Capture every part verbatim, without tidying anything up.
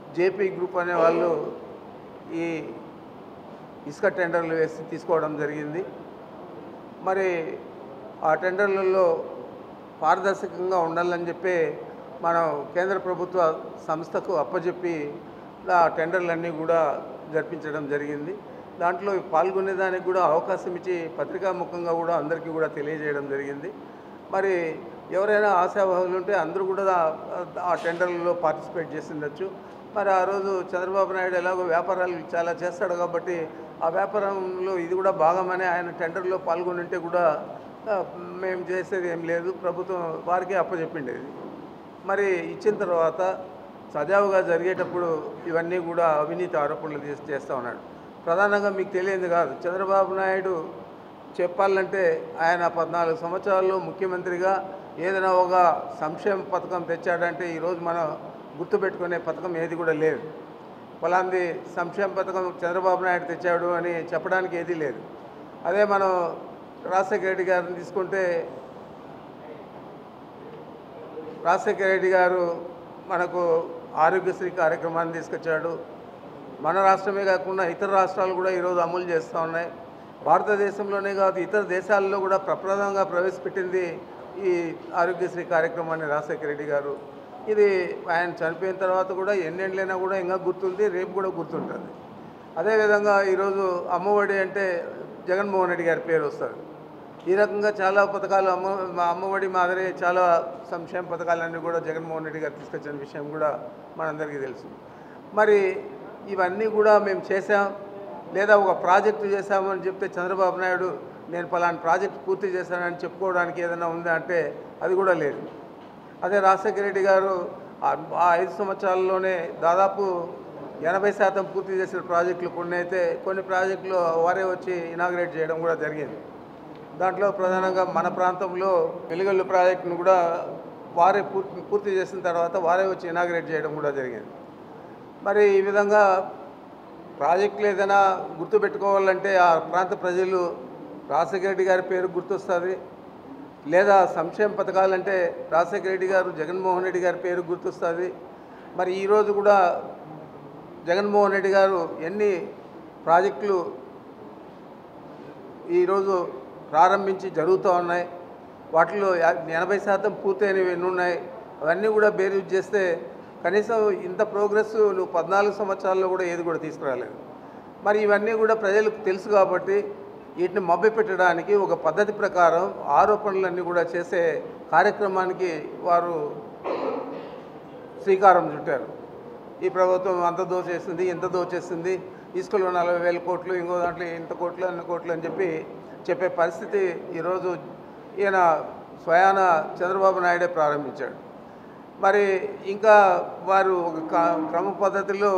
JP group అనే వాళ్ళు ఈ ఇసుక టెండర్లు వేసి తీసుకోవడం జరిగింది. మరి ఆ టెండర్లలో పారదర్శకంగా ఉండాలని చెప్పి మనం కేంద్ర ప్రభుత్వ సంస్థకు అప్పచెప్పి ఆ టెండర్లన్నీ కూడా జరిపించడం జరిగింది. దాంట్లో పాల్గొనేదానికి కూడా అవకాశం ఇచ్చి పత్రికాముఖంగా కూడా అందరికీ కూడా తెలియజేయడం జరిగింది. మరి ఎవరైనా ఆశావాహులు ఉంటే అందరూ కూడా ఆ టెండర్లలో పార్టిసిపేట్ చేసిండొచ్చు. మరి ఆ రోజు చంద్రబాబు నాయుడు ఎలాగో వ్యాపారాలు చాలా చేస్తాడు కాబట్టి ఆ వ్యాపారంలో ఇది కూడా భాగమని ఆయన టెండర్లో పాల్గొని ఉంటే కూడా మేము చేసేది ఏం లేదు, ప్రభుత్వం వారికి అప్పచెప్పిండేది. మరి ఇచ్చిన తర్వాత సజావుగా జరిగేటప్పుడు ఇవన్నీ కూడా అవినీతి ఆరోపణలు తీసి చేస్తూ ఉన్నాడు. ప్రధానంగా మీకు తెలియదు కాదు, చంద్రబాబు నాయుడు చెప్పాలంటే ఆయన పద్నాలుగు సంవత్సరాల్లో ముఖ్యమంత్రిగా ఏదైనా ఒక సంక్షేమ పథకం తెచ్చాడంటే ఈరోజు మనం గుర్తుపెట్టుకునే పథకం ఏది కూడా లేదు. ఫలాంది సంక్షేమ పథకం చంద్రబాబు నాయుడు తెచ్చాడు అని చెప్పడానికి ఏదీ లేదు. అదే మనం రాజశేఖర రెడ్డి గారిని తీసుకుంటే రాజశేఖర రెడ్డి గారు మనకు ఆరోగ్యశ్రీ కార్యక్రమాన్ని తీసుకొచ్చాడు. మన రాష్ట్రమే కాకుండా ఇతర రాష్ట్రాలు కూడా ఈరోజు అమలు చేస్తూ ఉన్నాయి. భారతదేశంలోనే కాదు ఇతర దేశాల్లో కూడా ప్రప్రదంగా ప్రవేశపెట్టింది ఈ ఆరోగ్యశ్రీ కార్యక్రమాన్ని రాజశేఖర రెడ్డి గారు. ఇది ఆయన చనిపోయిన తర్వాత కూడా ఎన్నెండ్లైనా కూడా ఇంకా గుర్తుంది, రేపు కూడా గుర్తుంటుంది. అదేవిధంగా ఈరోజు అమ్మఒడి అంటే జగన్మోహన్ రెడ్డి గారి పేరు వస్తుంది. ఈ రకంగా చాలా పథకాలు అమ్మ అమ్మఒడి మాదిరి చాలా సంక్షేమ పథకాలన్నీ కూడా జగన్మోహన్ రెడ్డి గారు తీసుకొచ్చిన విషయం కూడా మనందరికీ తెలుసు. మరి ఇవన్నీ కూడా మేము చేసాం లేదా ఒక ప్రాజెక్టు చేశామని చెప్తే చంద్రబాబు నాయుడు నేను పలానా ప్రాజెక్ట్ పూర్తి చేశానని చెప్పుకోవడానికి ఏదైనా ఉందా అంటే అది కూడా లేదు. అదే రాజశేఖర రెడ్డి గారు ఆ ఐదు సంవత్సరాల్లోనే దాదాపు ఎనభై శాతం పూర్తి చేసిన ప్రాజెక్టులు కొన్ని అయితే కొన్ని ప్రాజెక్టులు వారే వచ్చి ఇనాగ్రేట్ చేయడం కూడా జరిగింది. దాంట్లో ప్రధానంగా మన ప్రాంతంలో వెలుగొల్లు ప్రాజెక్టును కూడా వారే పూర్తి పూర్తి చేసిన తర్వాత వారే వచ్చి ఇనాగ్రేట్ చేయడం కూడా జరిగింది. మరి ఈ విధంగా ప్రాజెక్టులు ఏదైనా గుర్తుపెట్టుకోవాలంటే ఆ ప్రాంత ప్రజలు రాజశేఖర రెడ్డి గారి పేరు గుర్తొస్తుంది, లేదా సంక్షేమ పథకాలంటే రాజశేఖర రెడ్డి గారు జగన్మోహన్ రెడ్డి గారి పేరు గుర్తొస్తుంది. మరి ఈరోజు కూడా జగన్మోహన్ రెడ్డి గారు ఎన్ని ప్రాజెక్టులు ఈరోజు ప్రారంభించి జరుగుతూ ఉన్నాయి, వాటిలో ఎనభై శాతం పూర్తయినవి ఎన్ని ఉన్నాయి అవన్నీ కూడా బేరీజ్ చేస్తే కనీసం ఇంత ప్రోగ్రెస్ నువ్వు పద్నాలుగు సంవత్సరాల్లో కూడా ఏది కూడా తీసుకురాలేదు. మరి ఇవన్నీ కూడా ప్రజలకు తెలుసు కాబట్టి వీటిని మభ్యపెట్టడానికి ఒక పద్ధతి ప్రకారం ఆరోపణలన్నీ కూడా చేసే కార్యక్రమానికి వారు శ్రీకారం చుట్టారు. ఈ ప్రభుత్వం అంత దోచేస్తుంది ఇంత దోచేస్తుంది, ఇసుకలో నలభై వేల కోట్లు ఇంకో దాంట్లో ఇంత కోట్లు అన్ని కోట్లు అని చెప్పి చెప్పే పరిస్థితి ఈరోజు ఈయన స్వయాన చంద్రబాబు నాయుడే ప్రారంభించాడు. మరి ఇంకా వారు ఒక క్రమ పద్ధతిలో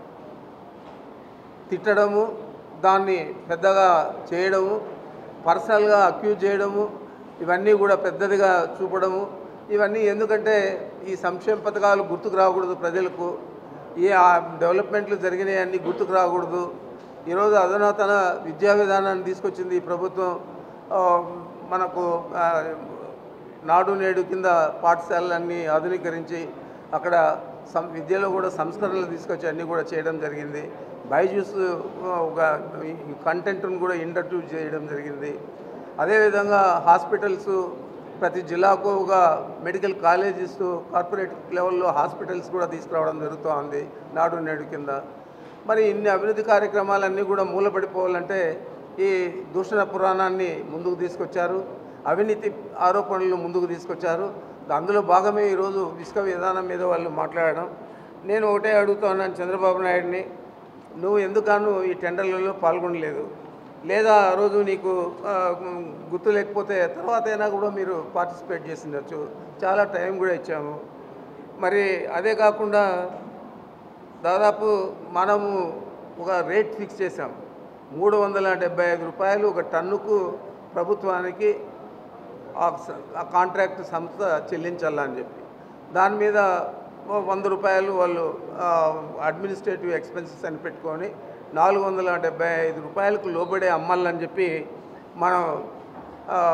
తిట్టడము, దాన్ని పెద్దగా చేయడము, పర్సనల్గా అక్యూజ్ చేయడము, ఇవన్నీ కూడా పెద్దదిగా చూపడము, ఇవన్నీ ఎందుకంటే ఈ సంక్షేమ పథకాలు గుర్తుకు రాకూడదు, ప్రజలకు ఏ డెవలప్మెంట్లు జరిగినాయన్నీ గుర్తుకు రాకూడదు. ఈరోజు అధునాతన విద్యా విధానాన్ని తీసుకొచ్చింది ఈ ప్రభుత్వం. మనకు నాడు నేడు కింద పాఠశాలలన్నీ ఆధునీకరించి అక్కడ సం విద్యలో కూడా సంస్కరణలు తీసుకొచ్చి అన్నీ కూడా చేయడం జరిగింది. బైజూస్ ఒక కంటెంట్ను కూడా ఇంట్రడ్యూస్ చేయడం జరిగింది. అదేవిధంగా హాస్పిటల్స్ ప్రతి జిల్లాకు ఒక మెడికల్ కాలేజెస్ కార్పొరేట్ లెవెల్లో హాస్పిటల్స్ కూడా తీసుకురావడం జరుగుతూ ఉంది నాడు నేడు కింద. మరి ఇన్ని అభివృద్ధి కార్యక్రమాలన్నీ కూడా మూలపడిపోవాలంటే ఈ దూషణ పురాణాన్ని ముందుకు తీసుకొచ్చారు, అవినీతి ఆరోపణలు ముందుకు తీసుకొచ్చారు. అందులో భాగమే ఈరోజు ఇసుక విధానం మీద వాళ్ళు మాట్లాడడం. నేను ఒకటే అడుగుతున్నాను చంద్రబాబు నాయుడిని, నువ్వు ఎందుకను ఈ టెండర్లలో పాల్గొనలేదు, లేదా ఆ రోజు నీకు గుర్తు లేకపోతే తర్వాత అయినా కూడా మీరు పార్టిసిపేట్ చేసిండొచ్చు, చాలా టైం కూడా ఇచ్చాము. మరి అదే కాకుండా దాదాపు మనము ఒక రేట్ ఫిక్స్ చేసాం, మూడు వందల డెబ్బై ఐదు రూపాయలు ఒక టన్నుకు ప్రభుత్వానికి ఆ కాంట్రాక్ట్ సంస్థ చెల్లించాలని చెప్పి దాని మీద వంద రూపాయలు వాళ్ళు అడ్మినిస్ట్రేటివ్ ఎక్స్పెన్సెస్ అని పెట్టుకొని నాలుగు వందల డెబ్బై ఐదు రూపాయలకు లోబడే అమ్మాలని చెప్పి మనం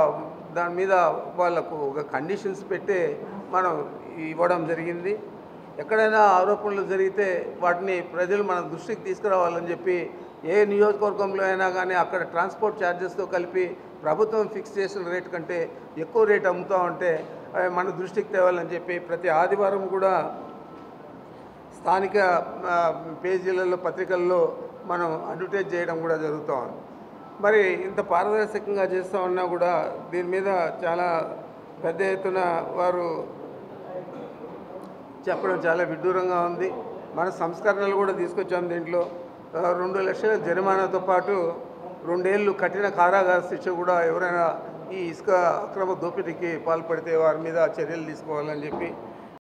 దాని మీద వాళ్ళకు ఒక కండిషన్స్ పెట్టి మనం ఇవ్వడం జరిగింది. ఎక్కడైనా ఆరోపణలు జరిగితే వాటిని ప్రజలు మన దృష్టికి తీసుకురావాలని చెప్పి ఏ నియోజకవర్గంలో అయినా కానీ అక్కడ ట్రాన్స్పోర్ట్ ఛార్జెస్తో కలిపి ప్రభుత్వం ఫిక్స్ చేసిన రేటు కంటే ఎక్కువ రేటు అమ్ముతూ ఉంటే అవి మన దృష్టికి తేవాలని చెప్పి ప్రతి ఆదివారం కూడా స్థానిక పేజీలలో పత్రికల్లో మనం అడ్వర్టైజ్ చేయడం కూడా జరుగుతూ ఉంది. మరి ఇంత పారదర్శకంగా చేస్తూ ఉన్నా కూడా దీని మీద చాలా పెద్ద ఎత్తున వారు చెప్పడం చాలా విడ్డూరంగా ఉంది. మన సంస్కరణలు కూడా తీసుకొచ్చాం. దీంట్లో రెండు లక్షల జరిమానాతో పాటు రెండేళ్ళు కఠిన కారాగార శిక్ష కూడా ఎవరైనా ఈ ఇసుక అక్రమ దోపిడీకి పాల్పడితే వారి మీద చర్యలు తీసుకోవాలని చెప్పి